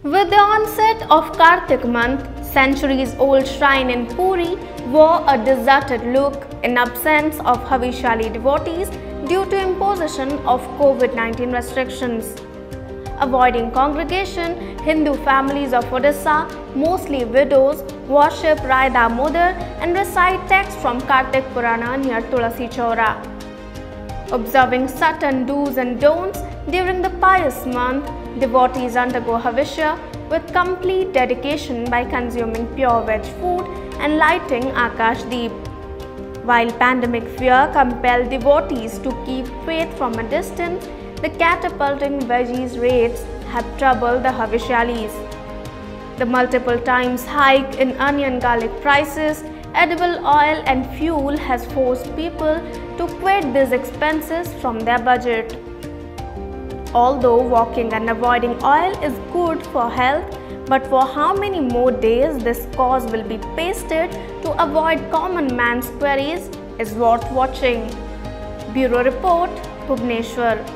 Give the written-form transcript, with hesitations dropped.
With the onset of Kartik month, centuries-old shrine in Puri wore a deserted look in absence of Havishali devotees due to imposition of COVID-19 restrictions. Avoiding congregation, Hindu families of Odisha, mostly widows, worship Rai Damodar and recite texts from Kartik Purana near Tulasi Chaura. Observing certain do's and don'ts during the pious month, devotees undergo Havishya with complete dedication by consuming pure veg food and lighting Akash Deep. While pandemic fear compelled devotees to keep faith from a distance, the catapulting veggies rates have troubled the Havishalis. The multiple times hike in onion garlic prices, edible oil and fuel has forced people to quit these expenses from their budget. Although walking and avoiding oil is good for health, but for how many more days this cause will be pasted to avoid common man's queries is worth watching. Bureau Report, Bhubaneswar.